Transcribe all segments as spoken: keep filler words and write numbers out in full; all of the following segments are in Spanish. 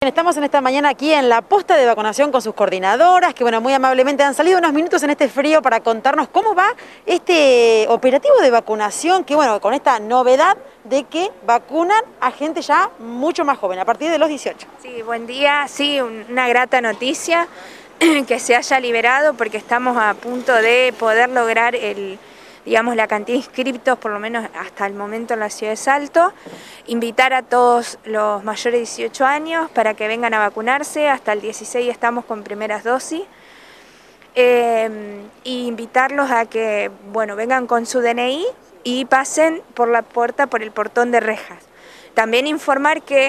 Estamos en esta mañana aquí en la posta de vacunación con sus coordinadoras, que bueno, muy amablemente han salido unos minutos en este frío para contarnos cómo va este operativo de vacunación, que bueno, con esta novedad de que vacunan a gente ya mucho más joven, a partir de los dieciocho. Sí, buen día, sí, una grata noticia que se haya liberado porque estamos a punto de poder lograr el... digamos, la cantidad de inscriptos, por lo menos hasta el momento en la ciudad de Salto, invitar a todos los mayores de dieciocho años para que vengan a vacunarse, hasta el dieciséis estamos con primeras dosis, eh, y invitarlos a que, bueno, vengan con su D N I y pasen por la puerta, por el portón de rejas. También informar que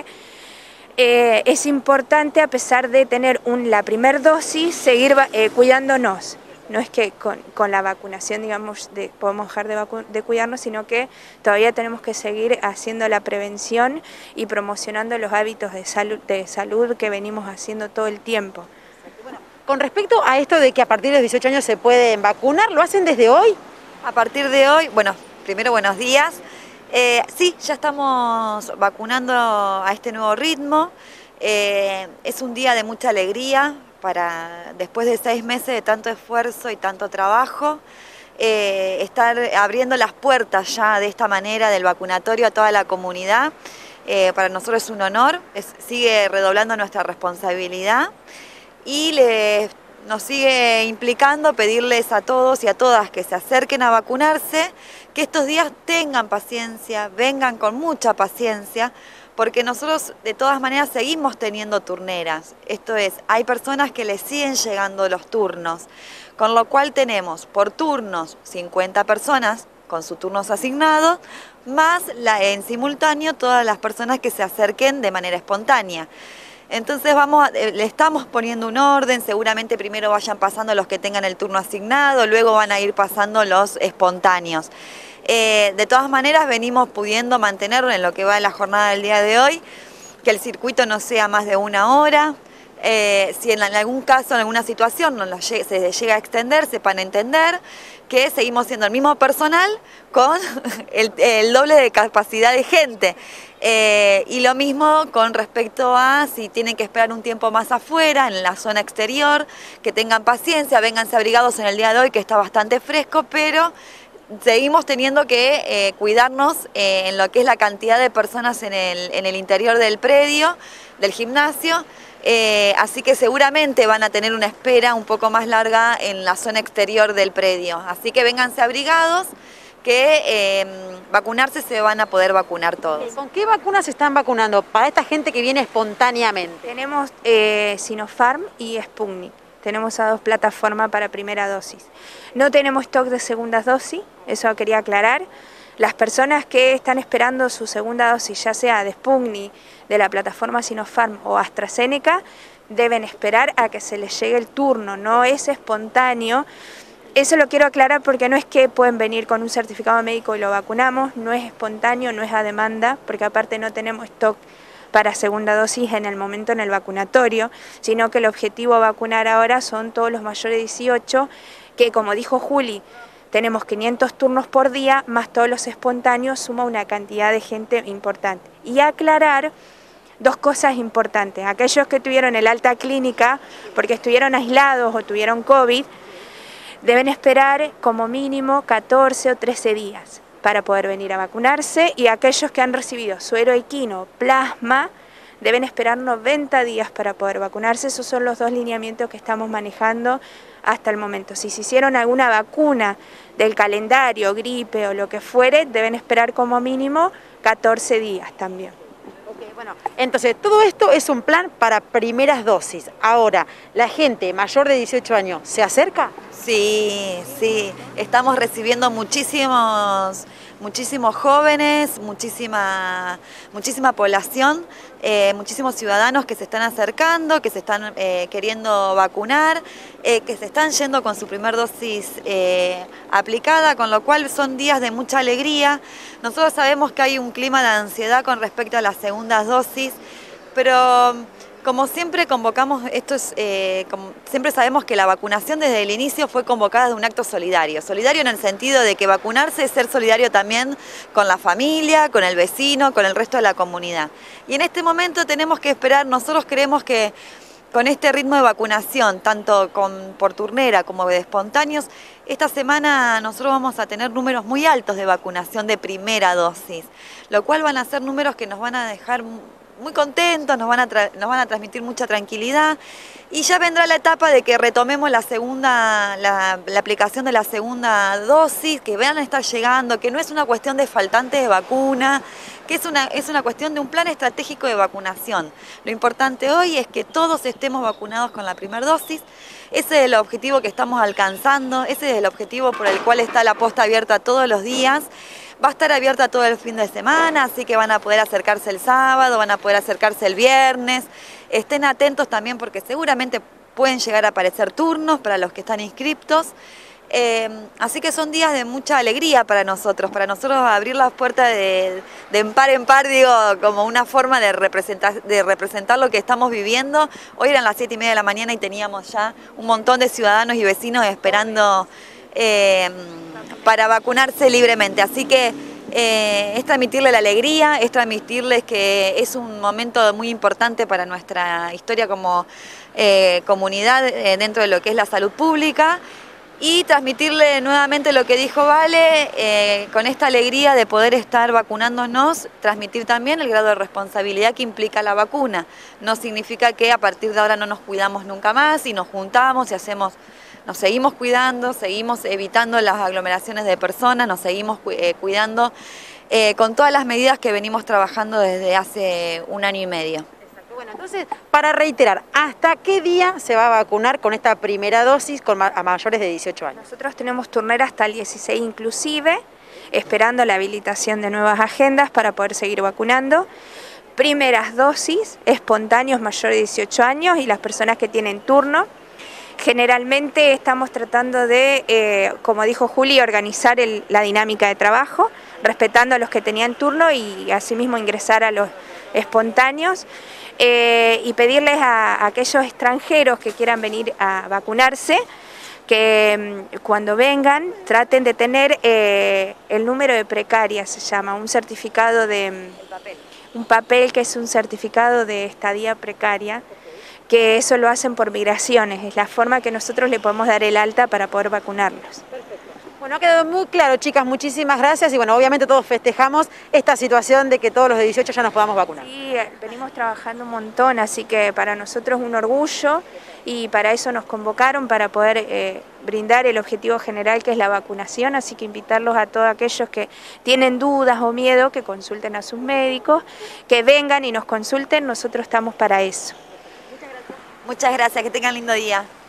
eh, es importante, a pesar de tener un, la primera dosis, seguir eh, cuidándonos. No es que con, con la vacunación, digamos, de, podemos dejar de, vacu de cuidarnos, sino que todavía tenemos que seguir haciendo la prevención y promocionando los hábitos de salud, de salud que venimos haciendo todo el tiempo. Bueno, con respecto a esto de que a partir de los dieciocho años se pueden vacunar, ¿lo hacen desde hoy? A partir de hoy, bueno, primero buenos días. Eh, sí, ya estamos vacunando a este nuevo ritmo. Eh, es un día de mucha alegría. Para, después de seis meses de tanto esfuerzo y tanto trabajo, eh, estar abriendo las puertas ya de esta manera del vacunatorio a toda la comunidad, eh, para nosotros es un honor, es, sigue redoblando nuestra responsabilidad y les, nos sigue implicando pedirles a todos y a todas que se acerquen a vacunarse, que estos días tengan paciencia, vengan con mucha paciencia, porque nosotros de todas maneras seguimos teniendo turneras. Esto es, hay personas que les siguen llegando los turnos, con lo cual tenemos por turnos cincuenta personas con sus turnos asignados, más la, en simultáneo todas las personas que se acerquen de manera espontánea. Entonces vamos, le estamos poniendo un orden, seguramente primero vayan pasando los que tengan el turno asignado, luego van a ir pasando los espontáneos. Eh, de todas maneras venimos pudiendo mantener en lo que va de la jornada del día de hoy, que el circuito no sea más de una hora, eh, si en algún caso, en alguna situación no se llega a extender, sepan entender que seguimos siendo el mismo personal con el, el doble de capacidad de gente. Eh, y lo mismo con respecto a si tienen que esperar un tiempo más afuera, en la zona exterior, que tengan paciencia, vénganse abrigados en el día de hoy que está bastante fresco, pero seguimos teniendo que eh, cuidarnos eh, en lo que es la cantidad de personas en el, en el interior del predio, del gimnasio, eh, así que seguramente van a tener una espera un poco más larga en la zona exterior del predio. Así que vénganse abrigados, que eh, vacunarse se van a poder vacunar todos. ¿Con qué vacunas se están vacunando para esta gente que viene espontáneamente? Tenemos eh, Sinopharm y Sputnik. Tenemos a dos plataformas para primera dosis. No tenemos stock de segundas dosis, eso quería aclarar. Las personas que están esperando su segunda dosis, ya sea de Sputnik, de la plataforma Sinopharm o AstraZeneca, deben esperar a que se les llegue el turno, no es espontáneo. Eso lo quiero aclarar porque no es que pueden venir con un certificado médico y lo vacunamos, no es espontáneo, no es a demanda, porque aparte no tenemos stock para segunda dosis en el momento en el vacunatorio, sino que el objetivo a vacunar ahora son todos los mayores de dieciocho, que como dijo Juli, tenemos quinientos turnos por día, más todos los espontáneos, suma una cantidad de gente importante. Y aclarar dos cosas importantes, aquellos que tuvieron el alta clínica, porque estuvieron aislados o tuvieron COVID, deben esperar como mínimo catorce o trece días para poder venir a vacunarse, y aquellos que han recibido suero equino, plasma, deben esperar noventa días para poder vacunarse. Esos son los dos lineamientos que estamos manejando hasta el momento. Si se hicieron alguna vacuna del calendario, gripe o lo que fuere, deben esperar como mínimo catorce días también. Okay, bueno, entonces todo esto es un plan para primeras dosis. Ahora, ¿la gente mayor de dieciocho años se acerca? Sí, sí, estamos recibiendo muchísimos, muchísimos jóvenes, muchísima, muchísima población, eh, muchísimos ciudadanos que se están acercando, que se están eh, queriendo vacunar, eh, que se están yendo con su primer dosis eh, aplicada, con lo cual son días de mucha alegría. Nosotros sabemos que hay un clima de ansiedad con respecto a las segundas dosis, pero Como siempre convocamos, esto es, eh, como, siempre sabemos que la vacunación desde el inicio fue convocada de un acto solidario. Solidario en el sentido de que vacunarse es ser solidario también con la familia, con el vecino, con el resto de la comunidad. Y en este momento tenemos que esperar, nosotros creemos que con este ritmo de vacunación, tanto con, por turnera como de espontáneos, esta semana nosotros vamos a tener números muy altos de vacunación de primera dosis, lo cual van a ser números que nos van a dejar muy contentos, nos van, a nos van a transmitir mucha tranquilidad y ya vendrá la etapa de que retomemos la segunda, la, la aplicación de la segunda dosis, que van a estar llegando, que no es una cuestión de faltantes de vacuna, que es una, es una cuestión de un plan estratégico de vacunación. Lo importante hoy es que todos estemos vacunados con la primera dosis. Ese es el objetivo que estamos alcanzando, ese es el objetivo por el cual está la posta abierta todos los días. Va a estar abierta todo el fin de semana, así que van a poder acercarse el sábado, van a poder acercarse el viernes. Estén atentos también porque seguramente pueden llegar a aparecer turnos para los que están inscriptos. Eh, así que son días de mucha alegría para nosotros, para nosotros abrir las puertas de, de en par en par, digo, como una forma de representar, de representar lo que estamos viviendo. Hoy eran las siete y media de la mañana y teníamos ya un montón de ciudadanos y vecinos esperando eh, para vacunarse libremente, así que eh, es transmitirles la alegría, es transmitirles que es un momento muy importante para nuestra historia como eh, comunidad eh, dentro de lo que es la salud pública y transmitirle nuevamente lo que dijo Vale, eh, con esta alegría de poder estar vacunándonos, transmitir también el grado de responsabilidad que implica la vacuna. No significa que a partir de ahora no nos cuidamos nunca más y nos juntamos y hacemos... Nos seguimos cuidando, seguimos evitando las aglomeraciones de personas, nos seguimos eh, cuidando eh, con todas las medidas que venimos trabajando desde hace un año y medio. Exacto. Bueno, entonces, para reiterar, ¿hasta qué día se va a vacunar con esta primera dosis con ma a mayores de dieciocho años? Nosotros tenemos turnera hasta el dieciséis inclusive, esperando la habilitación de nuevas agendas para poder seguir vacunando. Primeras dosis, espontáneos mayores de dieciocho años y las personas que tienen turno. Generalmente estamos tratando de, eh, como dijo Juli, organizar el, la dinámica de trabajo, respetando a los que tenían turno y asimismo ingresar a los espontáneos eh, y pedirles a, a aquellos extranjeros que quieran venir a vacunarse que mm, cuando vengan traten de tener eh, el número de precaria, se llama, un certificado de... El papel. Un papel que es un certificado de estadía precaria, que eso lo hacen por migraciones, es la forma que nosotros le podemos dar el alta para poder vacunarlos. Perfecto. Bueno, ha quedado muy claro, chicas, muchísimas gracias y bueno, obviamente todos festejamos esta situación de que todos los de dieciocho ya nos podamos vacunar. Sí, venimos trabajando un montón, así que para nosotros es un orgullo y para eso nos convocaron, para poder eh, brindar el objetivo general que es la vacunación, así que invitarlos a todos aquellos que tienen dudas o miedo, que consulten a sus médicos, que vengan y nos consulten, nosotros estamos para eso. Muchas gracias, que tengan lindo día.